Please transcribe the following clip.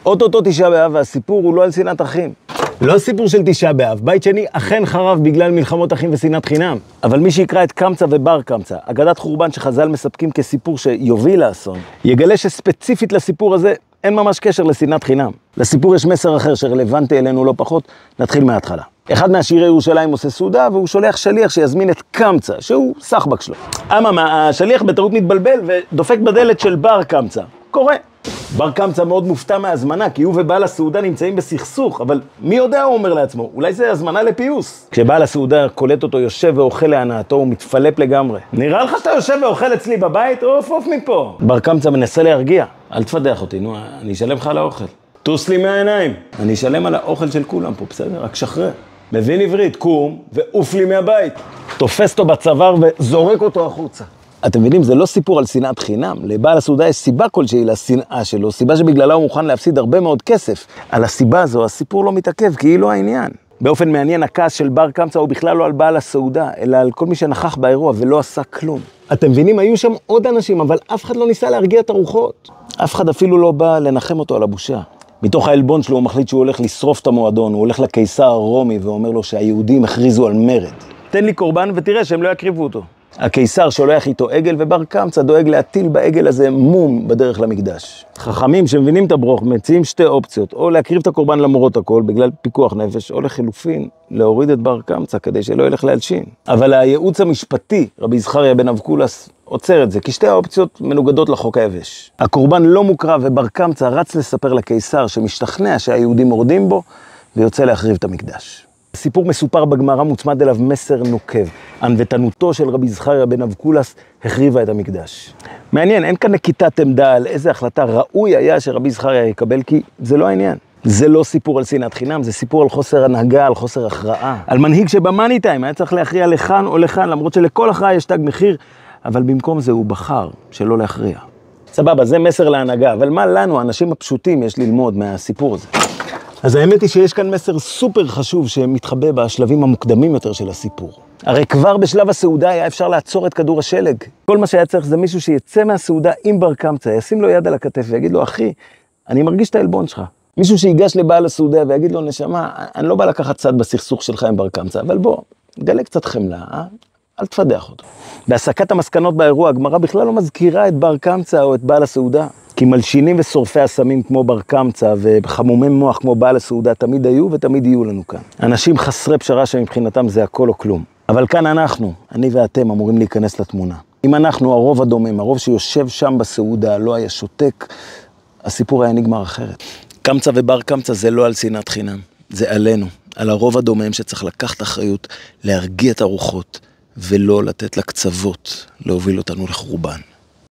אוטוטו תשעה באב, והסיפור הוא לא על שנאת אחים. לא סיפור של תשעה באב, בית שני אכן חרב בגלל מלחמות אחים ושנאת חינם. אבל מי שיקרא את קמצא ובר קמצא, אגדת חורבן שחז"ל מספקים כסיפור שיוביל לאסון, יגלה שספציפית לסיפור הזה אין ממש קשר לשנאת חינם. לסיפור יש מסר אחר שרלוונטי אלינו לא פחות, נתחיל מההתחלה. אחד מהשירי ירושלים עושה סעודה, והוא שולח שליח שיזמין את קמצא, שהוא סחבק שלו. אממה, השליח בטעות מתבלבל ודופק בדלת של בר קמצא. קורה. בר קמצא מאוד מופתע מהזמנה, כי הוא ובעל הסעודה נמצאים בסכסוך, אבל מי יודע, הוא אומר לעצמו, אולי זה הזמנה לפיוס. כשבעל הסעודה קולט אותו יושב ואוכל להנאתו, הוא מתפלפ לגמרי. נראה לך שאתה יושב ואוכל אצלי בבית? אוף מפה. בר קמצא מנסה להרגיע. אל תפדח אותי, נו, אני אשלם לך על האוכל. טוס לי מהעיניים. אני אשלם על האוכל של כולם פה, בסדר? רק שחרר. מבין עברית, קום ועוף לי מהבית. תופס אותו בצוואר וזורק אותו החוצה. אתם מבינים, זה לא סיפור על שנאת חינם. לבעל הסעודה יש סיבה כלשהי לשנאה שלו, סיבה שבגללה הוא מוכן להפסיד הרבה מאוד כסף. על הסיבה הזו הסיפור לא מתעכב, כי היא לא העניין. באופן מעניין, הכעס של בר קמצא הוא בכלל לא על בעל הסעודה, אלא על כל מי שנכח באירוע ולא עשה כלום. אתם מבינים, היו שם עוד אנשים, אבל אף אחד לא ניסה להרגיע את הרוחות. אף אחד אפילו לא בא לנחם אותו על הבושה. מתוך העלבון שלו הוא מחליט שהוא הולך לשרוף את המועדון, הוא הולך לקיסר הרומי ואומר לו שהיהודים הכריזו על מרד. תן לי קורבן ותראה שהם לא יקריבו אותו. הקיסר שולח איתו עגל, ובר קמצא דואג להטיל בעגל הזה מום בדרך למקדש. חכמים שמבינים את הברוך מציעים שתי אופציות, או להקריב את הקורבן למרות הכל בגלל פיקוח נפש, או לחילופין להוריד את בר קמצא כדי שלא ילך להלשין. אבל הייעוץ המשפטי, רבי זכריה בן אבקולס, עוצר את זה, כי שתי האופציות מנוגדות לחוק היבש. הקורבן לא מוקרב ובר קמצא רץ לספר לקיסר שמשתכנע שהיהודים מורדים בו ויוצא להחריב את המקדש. הסיפור מסופר בגמרא, מוצמד אליו מסר נוקב. ענוותנותו של רבי זכריה בן אבקולס החריבה את המקדש. מעניין, אין כאן נקיטת עמדה על איזה החלטה ראוי היה שרבי זכריה יקבל, כי זה לא העניין. זה לא סיפור על שנאת חינם, זה סיפור על חוסר הנהגה, על חוסר הכרעה. על מנהיג שבמאני טיים היה צריך להכריע לכאן או לכאן, למרות שלכל הכרעה יש תג מחיר, אבל במקום זה הוא בחר שלא להכריע. סבבה, זה מסר להנהגה, אבל מה לנו, האנשים הפשוטים, יש ללמוד מהסיפור הזה? אז האמת היא שיש כאן מסר סופר חשוב שמתחבא בשלבים המוקדמים יותר של הסיפור. הרי כבר בשלב הסעודה היה אפשר לעצור את כדור השלג. כל מה שהיה צריך זה מישהו שיצא מהסעודה עם בר קמצא, ישים לו יד על הכתף ויגיד לו, אחי, אני מרגיש את העלבון שלך. מישהו שיגש לבעל הסעודה ויגיד לו, נשמה, אני לא בא לקחת צד בסכסוך שלך עם בר קמצא, אבל בוא, גלה קצת חמלה, אל תפדח אותו. בהסקת המסקנות באירוע, הגמרא בכלל לא מזכירה את בר קמצא או את בעל הסעודה. כי מלשינים ושורפי הסמים כמו בר קמצא וחמומי מוח כמו בעל הסעודה תמיד היו ותמיד יהיו לנו כאן. אנשים חסרי פשרה שמבחינתם זה הכל או כלום. אבל כאן אנחנו, אני ואתם, אמורים להיכנס לתמונה. אם אנחנו, הרוב הדומם, הרוב שיושב שם בסעודה, לא היה שותק, הסיפור היה נגמר אחרת. קמצא ובר קמצא זה לא על שנאת חינם, זה עלינו, על הרוב הדומם שצריך לקחת אחריות, להרגיע את הרוחות ולא לתת לקצוות להוביל אותנו לחורבן.